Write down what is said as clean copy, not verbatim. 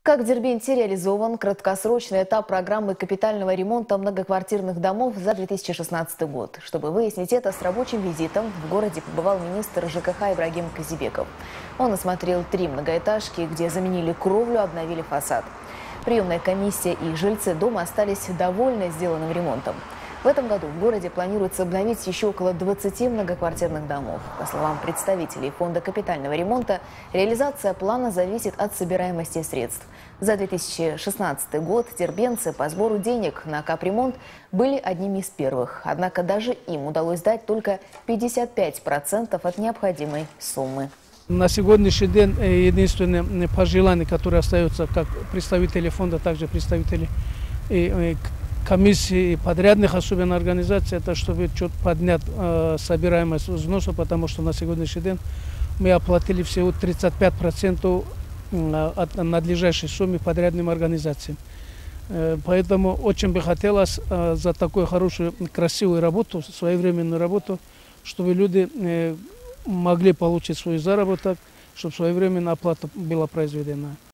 Как в Дербенте реализован краткосрочный этап программы капитального ремонта многоквартирных домов за 2016 год? Чтобы выяснить это, с рабочим визитом в городе побывал министр ЖКХ Ибрагим Казибеков. Он осмотрел 3 многоэтажки, где заменили кровлю, обновили фасад. Приемная комиссия и жильцы дома остались довольны сделанным ремонтом. В этом году в городе планируется обновить еще около 20 многоквартирных домов. По словам представителей фонда капитального ремонта, реализация плана зависит от собираемости средств. За 2016 год дербенцы по сбору денег на капремонт были одними из первых. Однако даже им удалось дать только 55% от необходимой суммы. На сегодняшний день единственное пожелание, которое остается как представители фонда, также представители комиссии и подрядных, особенно организаций, это чтобы чуть поднять собираемость взноса, потому что на сегодняшний день мы оплатили всего 35% от надлежащей суммы подрядным организациям. Поэтому очень бы хотелось за такую хорошую, красивую работу, своевременную работу, чтобы люди могли получить свой заработок, чтобы своевременно оплата была произведена.